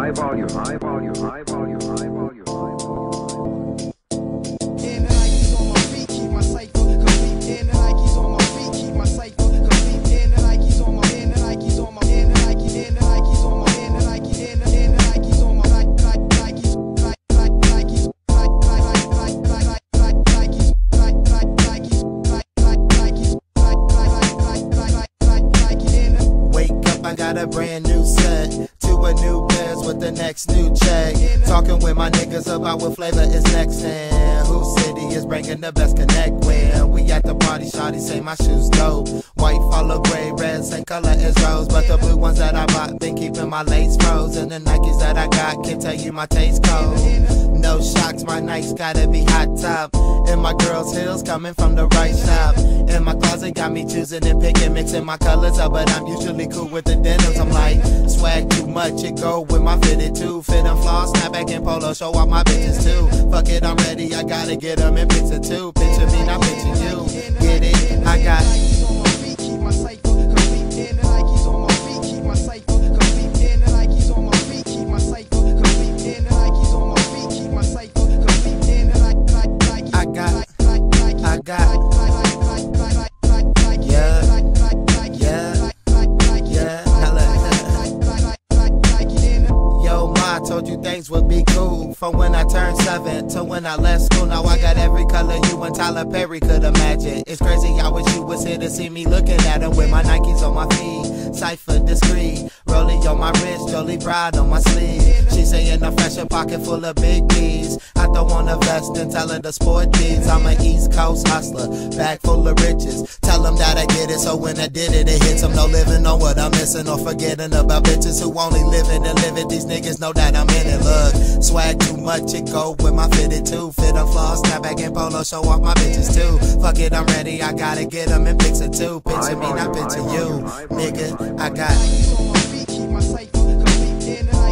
high volume, high volume, high volume, high volume, high volume. And the Nikes on my feet keep my cycle complete. And the Nikes on my feet keep my cycle complete. And the Nikes on my, and the Nikes on my, and the Nikes, and the Nikes on my, and the Nikes, and the Nikes on my I got a brand new set, to a new pairs with the next new check. Talking with my niggas about what flavor is next and whose city is bringing the best connect. When we at the party, shawty say my shoes dope. White follow gray, red same color as rose, but the blue ones that I bought been keeping my lace froze. And the Nikes that I got can tell you my taste code. No shocks, my Nikes gotta be hot top. And my girl's heels coming from the right shop. And my closet got me choosing and picking, mixing my colors up, but I'm usually cool with the denims. I'm like, swag too much, it go with my fitted too. Fit and floss, snapback and polo, show off my bitches too. Fuck it, I'm ready, I gotta get them in picture too. Picture me, not picture you. Get it? I got Nikes on my feet keep my cycle complete. And the Nikes on my feet keep my cycle complete. And the Nikes on my feet keep my cycle complete. And the Nikes on my feet keep my cycle complete. And the Nikes I got yeah, yo, ma, I told you things would be cool from when I turned 7 to when I left school. Now I got every color you and Tyler Perry could imagine. It's crazy, I wish you was here to see me looking at them with my Nikes on my feet, cypher discreet, rollie on my wrist, Jolie Pride on my sleeve. She saying a fashion pocket full of big B's. I throw on a vest and tell her to sport these. I'm an East Coast hustler, bag full of riches. Tell them that I get it, so when I did it, it hits them. No living on what I'm missing or forgetting about bitches who only living and live it. These niggas know that I'm in it. Look, swag too much, it go with my fitted too. Fit and floss, snapback and polo, show off my bitches too. Fuck it, I'm ready, I gotta get them in picture too. Picture me, not picture you, nigga. I got Nikes on my feet keep my cycle complete. And the